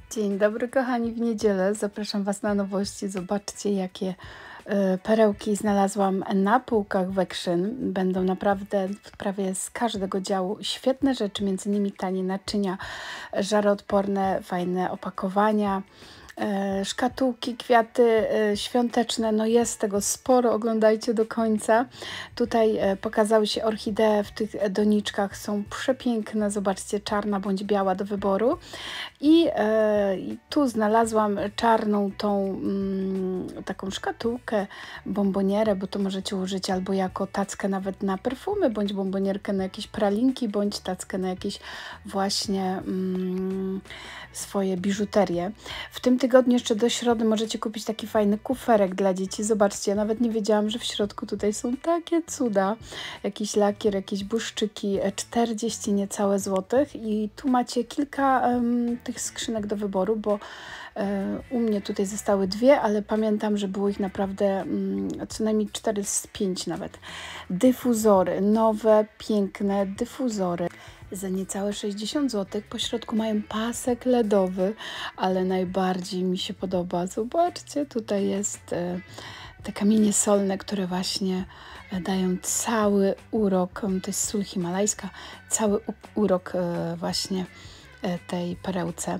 Dzień dobry kochani, w niedzielę zapraszam Was na nowości. Zobaczcie jakie perełki znalazłam na półkach w Action. Będą naprawdę prawie z każdego działu świetne rzeczy, między innymi tanie naczynia, żaroodporne, fajne opakowania. Szkatułki, kwiaty świąteczne, no jest tego sporo, oglądajcie do końca. Tutaj pokazały się orchidee w tych doniczkach, są przepiękne, zobaczcie, czarna bądź biała do wyboru. I tu znalazłam czarną tą taką szkatułkę, bombonierę, bo to możecie użyć albo jako tackę nawet na perfumy, bądź bombonierkę na jakieś pralinki, bądź tackę na jakieś właśnie swoje biżuterię. W tym tygodniu jeszcze do środy możecie kupić taki fajny kuferek dla dzieci. Zobaczcie, ja nawet nie wiedziałam, że w środku tutaj są takie cuda. Jakiś lakier, jakieś błyszczyki, 40 niecałe złotych i tu macie kilka tych skrzynek do wyboru, bo u mnie tutaj zostały dwie, ale pamiętam, że było ich naprawdę co najmniej 4 z 5 nawet. Dyfuzory, nowe, piękne dyfuzory za niecałe 60 zł. Po środku mają pasek LEDowy, ale najbardziej mi się podoba. Zobaczcie, tutaj jest te kamienie solne, które właśnie dają cały urok, to jest sól himalajska, cały urok właśnie tej perełce.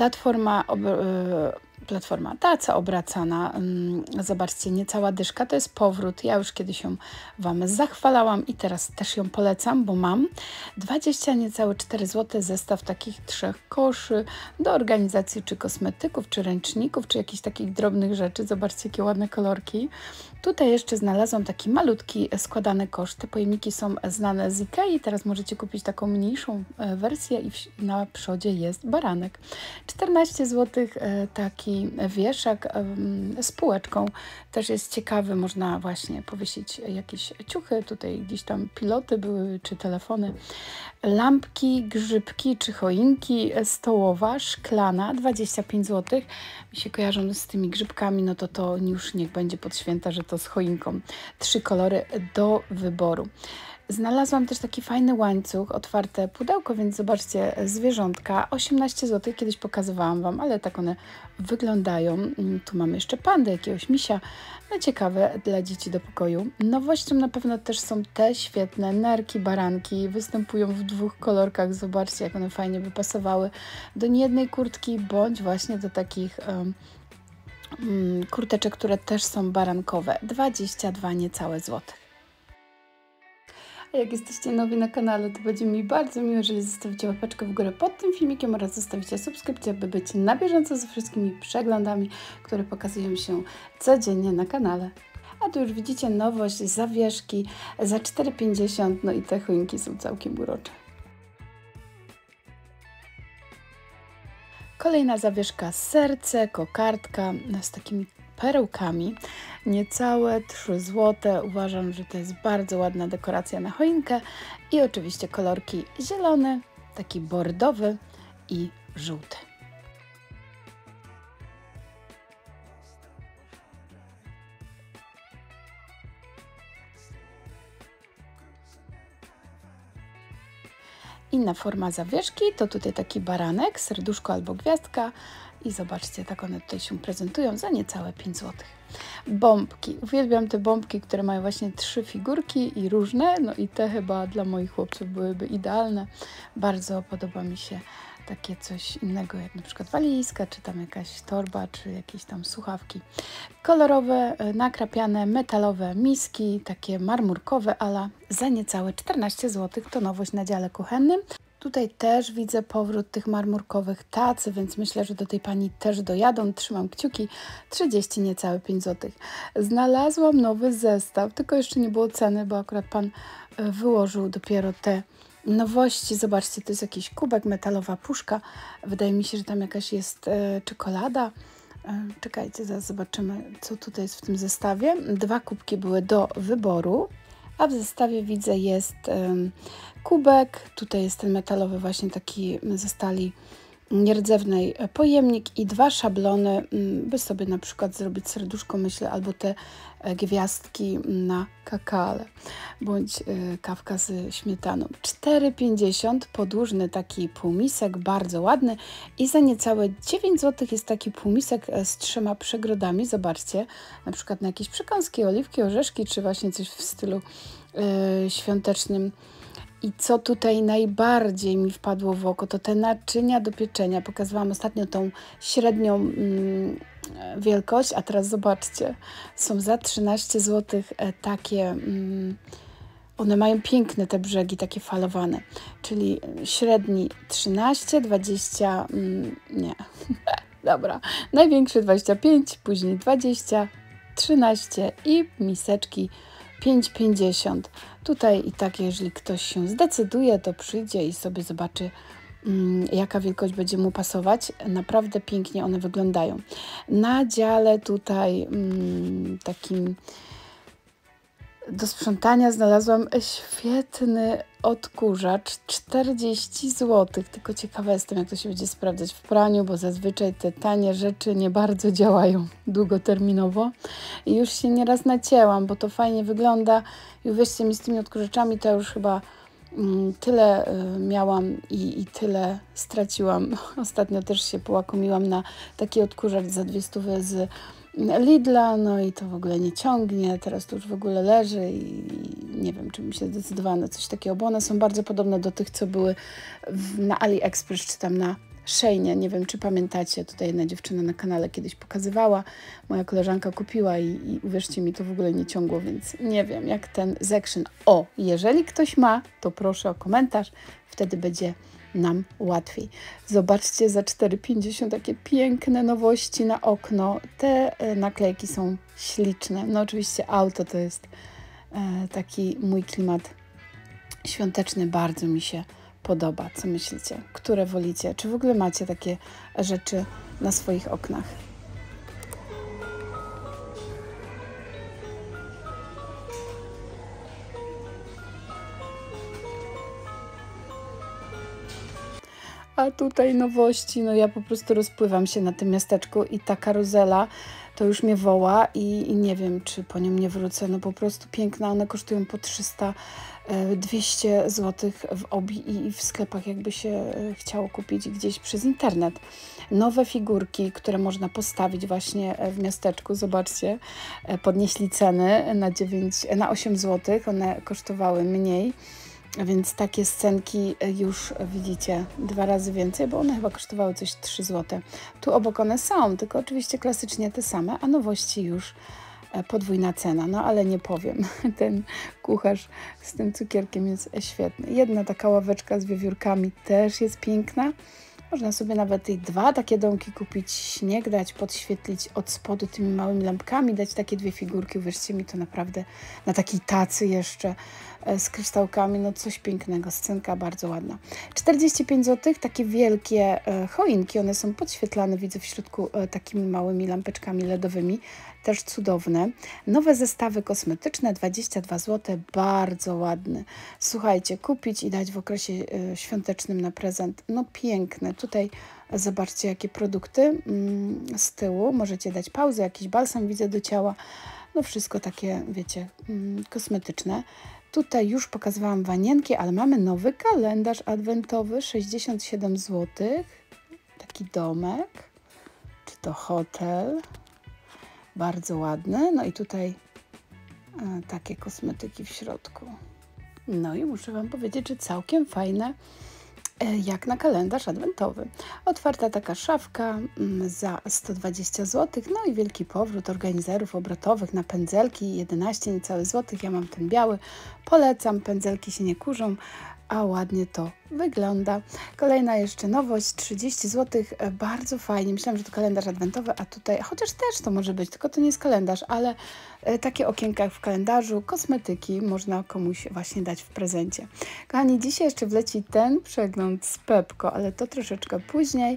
Taca obracana, zobaczcie, niecała dyszka, to jest powrót. Ja już kiedyś ją Wam zachwalałam i teraz też ją polecam, bo mam 20 niecałe 4 zł zestaw takich 3 koszy do organizacji czy kosmetyków, czy ręczników, czy jakichś takich drobnych rzeczy. Zobaczcie, jakie ładne kolorki. Tutaj jeszcze znalazłam taki malutki składany kosz. Te pojemniki są znane z Ikei. Teraz możecie kupić taką mniejszą wersję i na przodzie jest baranek. 14 zł taki wieszak z półeczką. Też jest ciekawy. Można właśnie powiesić jakieś ciuchy. Tutaj gdzieś tam piloty były, czy telefony. Lampki, grzybki czy choinki stołowa, szklana, 25 zł. Mi się kojarzą z tymi grzybkami, no to już niech będzie pod święta, że to z choinką. 3 kolory do wyboru. Znalazłam też taki fajny łańcuch, otwarte pudełko, więc zobaczcie, zwierzątka, 18 zł, kiedyś pokazywałam Wam, ale tak one wyglądają. Tu mamy jeszcze pandę, jakiegoś misia, no ciekawe dla dzieci do pokoju. Nowością na pewno też są te świetne nerki, baranki, występują w 2 kolorkach, zobaczcie jak one fajnie by pasowały do niejednej kurtki, bądź właśnie do takich kurteczek, które też są barankowe, 22 niecałe złotych. A jak jesteście nowi na kanale, to będzie mi bardzo miło, jeżeli zostawicie łapeczkę w górę pod tym filmikiem oraz zostawicie subskrypcję, aby być na bieżąco ze wszystkimi przeglądami, które pokazują się codziennie na kanale. A tu już widzicie nowość, zawieszki za 4,50, no i te choinki są całkiem urocze. Kolejna zawieszka, serce, kokardka z takimi perełkami, niecałe 3 zł. Uważam, że to jest bardzo ładna dekoracja na choinkę i oczywiście kolorki zielony, taki bordowy i żółty. Inna forma zawieszki to tutaj taki baranek, serduszko albo gwiazdka i zobaczcie, tak one tutaj się prezentują za niecałe 5 zł. Bombki. Uwielbiam te bombki, które mają właśnie 3 figurki i różne, no i te chyba dla moich chłopców byłyby idealne. Bardzo podoba mi się takie coś innego, jak na przykład walizka, czy tam jakaś torba, czy jakieś tam słuchawki. Kolorowe, nakrapiane, metalowe miski, takie marmurkowe ala za niecałe 14 zł. To nowość na dziale kuchennym. Tutaj też widzę powrót tych marmurkowych tacy, więc myślę, że do tej pani też dojadą. Trzymam kciuki. 30 niecałe 5 zł. Znalazłam nowy zestaw, tylko jeszcze nie było ceny, bo akurat pan wyłożył dopiero te nowości. Zobaczcie, to jest jakiś kubek, metalowa puszka. Wydaje mi się, że tam jakaś jest czekolada. Czekajcie, zaraz zobaczymy, co tutaj jest w tym zestawie. 2 kubki były do wyboru, a w zestawie widzę jest kubek. Tutaj jest ten metalowy właśnie taki ze stali nierdzewnej pojemnik i 2 szablony, by sobie na przykład zrobić serduszko, myślę, albo te gwiazdki na kakale, bądź kawka z śmietaną. 4,50 podłużny taki półmisek, bardzo ładny i za niecałe 9 zł jest taki półmisek z 3 przegrodami. Zobaczcie, na przykład na jakieś przekąski, oliwki, orzeszki, czy właśnie coś w stylu świątecznym. I co tutaj najbardziej mi wpadło w oko, to te naczynia do pieczenia. Pokazywałam ostatnio tą średnią wielkość, a teraz zobaczcie, są za 13 zł takie, one mają piękne te brzegi, takie falowane, czyli średni 13, 20, nie, dobra, największy 25, później 20, 13 i miseczki 5,50. Tutaj i tak, jeżeli ktoś się zdecyduje, to przyjdzie i sobie zobaczy, jaka wielkość będzie mu pasować. Naprawdę pięknie one wyglądają. Na dziale tutaj takim do sprzątania znalazłam świetny odkurzacz, 40 zł. Tylko ciekawa jestem, jak to się będzie sprawdzać w praniu, bo zazwyczaj te tanie rzeczy nie bardzo działają długoterminowo. I już się nieraz nacięłam, bo to fajnie wygląda. I uwierzcie mi, z tymi odkurzaczami to już chyba tyle miałam i tyle straciłam. Ostatnio też się połakomiłam na taki odkurzacz za 200 z Lidla, no i to w ogóle nie ciągnie, teraz to już w ogóle leży i nie wiem, czy mi się zdecydowała na coś takiego, bo one są bardzo podobne do tych, co były na AliExpress, czy tam na Sheinie. Nie wiem, czy pamiętacie, tutaj jedna dziewczyna na kanale kiedyś pokazywała, moja koleżanka kupiła i uwierzcie mi, to w ogóle nie ciągło, więc nie wiem, jak ten Zection. O, jeżeli ktoś ma, to proszę o komentarz, wtedy będzie nam łatwiej. Zobaczcie, za 4,50 takie piękne nowości na okno. Te naklejki są śliczne. No oczywiście auto to jest taki mój klimat świąteczny. Bardzo mi się podoba. Co myślicie? Które wolicie? Czy w ogóle macie takie rzeczy na swoich oknach? A tutaj nowości, no ja po prostu rozpływam się na tym miasteczku i ta karuzela to już mnie woła i nie wiem, czy po nią nie wrócę. No po prostu piękna, one kosztują po 300, 200 zł w OBI i w sklepach, jakby się chciało kupić gdzieś przez internet. Nowe figurki, które można postawić właśnie w miasteczku. Zobaczcie, podnieśli ceny na 8 zł, one kosztowały mniej. Więc takie scenki już widzicie 2 razy więcej, bo one chyba kosztowały coś 3 zł. Tu obok one są, tylko oczywiście klasycznie te same, a nowości już podwójna cena. No ale nie powiem, ten kucharz z tym cukierkiem jest świetny. Jedna taka ławeczka z wiewiórkami też jest piękna. Można sobie nawet i 2 takie domki kupić, śnieg dać, podświetlić od spodu tymi małymi lampkami, dać takie 2 figurki. Uwierzcie mi, to naprawdę na takiej tacy jeszcze z kryształkami, no coś pięknego, scenka bardzo ładna. 45 zł, takie wielkie choinki, one są podświetlane, widzę w środku takimi małymi lampeczkami LEDowymi, też cudowne. Nowe zestawy kosmetyczne, 22 zł, bardzo ładne. Słuchajcie, kupić i dać w okresie świątecznym na prezent, no piękne. Tutaj zobaczcie, jakie produkty z tyłu, możecie dać pauzę, jakiś balsam widzę do ciała, no wszystko takie, wiecie, kosmetyczne. Tutaj już pokazywałam wanienki, ale mamy nowy kalendarz adwentowy, 67 zł. Taki domek, czy to hotel. Bardzo ładny. No i tutaj takie kosmetyki w środku. No i muszę Wam powiedzieć, że całkiem fajne, jak na kalendarz adwentowy. Otwarta taka szafka za 120 zł. No i wielki powrót organizerów obrotowych na pędzelki, 11 niecałe złotych. Ja mam ten biały. Polecam, pędzelki się nie kurzą, a ładnie to wygląda. Kolejna jeszcze nowość, 30 zł, bardzo fajnie. Myślałam, że to kalendarz adwentowy, a tutaj, chociaż też to może być, tylko to nie jest kalendarz, ale takie okienka w kalendarzu, kosmetyki można komuś właśnie dać w prezencie. Kochani, dzisiaj jeszcze wleci ten przegląd z Pepco, ale to troszeczkę później.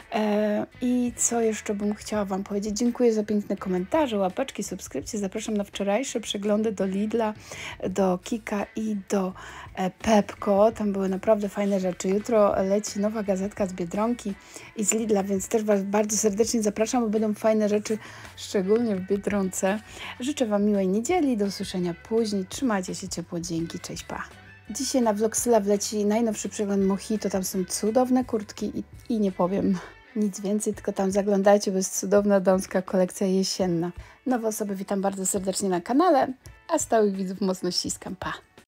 I co jeszcze bym chciała Wam powiedzieć? Dziękuję za piękne komentarze, łapeczki, subskrypcje. Zapraszam na wczorajsze przeglądy do Lidla, do Kika i do Pepco. Tam były naprawdę fajne rzeczy. Jutro leci nowa gazetka z Biedronki i z Lidla, więc też Was bardzo serdecznie zapraszam, bo będą fajne rzeczy, szczególnie w Biedronce. Życzę Wam miłej niedzieli, do usłyszenia później. Trzymajcie się ciepło, dzięki, cześć, pa. Dzisiaj na Vlogsyla wleci najnowszy przegląd Mojito, tam są cudowne kurtki i nie powiem nic więcej, tylko tam zaglądajcie, bo jest cudowna damska kolekcja jesienna. Nowe osoby witam bardzo serdecznie na kanale, a stałych widzów mocno ściskam, pa!